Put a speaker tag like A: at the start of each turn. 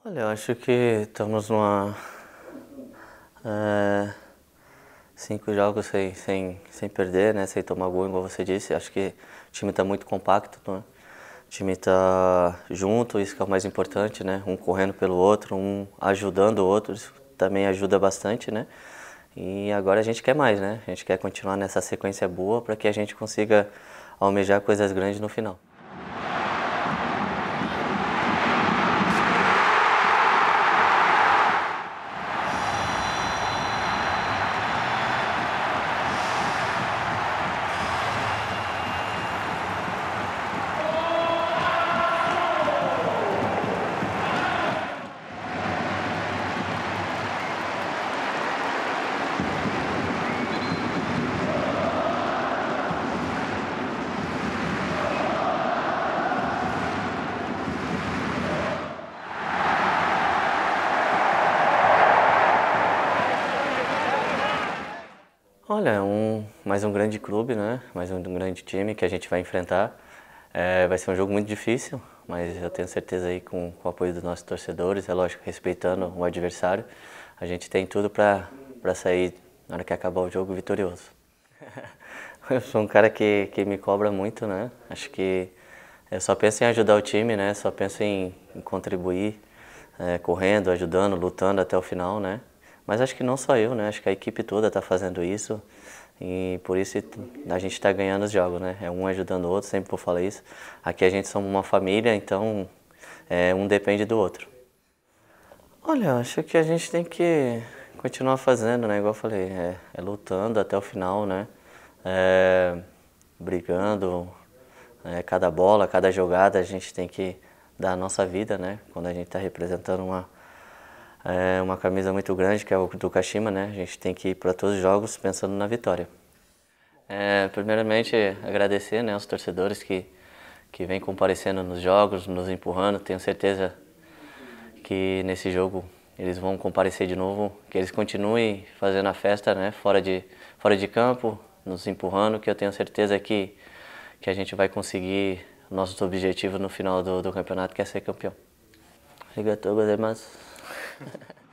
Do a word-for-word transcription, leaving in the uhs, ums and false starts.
A: Olha, eu acho que estamos numa é, cinco jogos sem, sem, sem perder, né? Sem tomar gol, igual você disse. Acho que o time está muito compacto, né? O time está junto, isso que é o mais importante, né? Um correndo pelo outro, um ajudando o outro, isso também ajuda bastante, né? E agora a gente quer mais, né? A gente quer continuar nessa sequência boa para que a gente consiga almejar coisas grandes no final. Olha, é um, mais um grande clube, né? Mais um grande time que a gente vai enfrentar. É, vai ser um jogo muito difícil, mas eu tenho certeza aí com, com o apoio dos nossos torcedores, é lógico, respeitando o adversário, a gente tem tudo para para sair, na hora que acabar o jogo, vitorioso. Eu sou um cara que, que me cobra muito, né? Acho que eu só penso em ajudar o time, né? Só penso em, em contribuir, é, correndo, ajudando, lutando até o final, né? Mas acho que não só eu, né? Acho que a equipe toda está fazendo isso e por isso a gente está ganhando os jogos, né? É um ajudando o outro, sempre vou falar isso. Aqui a gente somos uma família, então é, um depende do outro. Olha, acho que a gente tem que continuar fazendo, né? Igual eu falei, é, é lutando até o final, né? É, brigando, é, cada bola, cada jogada a gente tem que dar a nossa vida, né? Quando a gente está representando uma É uma camisa muito grande, que é o do Kashima, né? A gente tem que ir para todos os jogos pensando na vitória. É, primeiramente, agradecer, né, aos torcedores que, que vêm comparecendo nos jogos, nos empurrando. Tenho certeza que nesse jogo eles vão comparecer de novo, que eles continuem fazendo a festa, né, fora de, fora de campo, nos empurrando, que eu tenho certeza que, que a gente vai conseguir nossos objetivos no final do, do campeonato, que é ser campeão. Arigatou gozaimasu.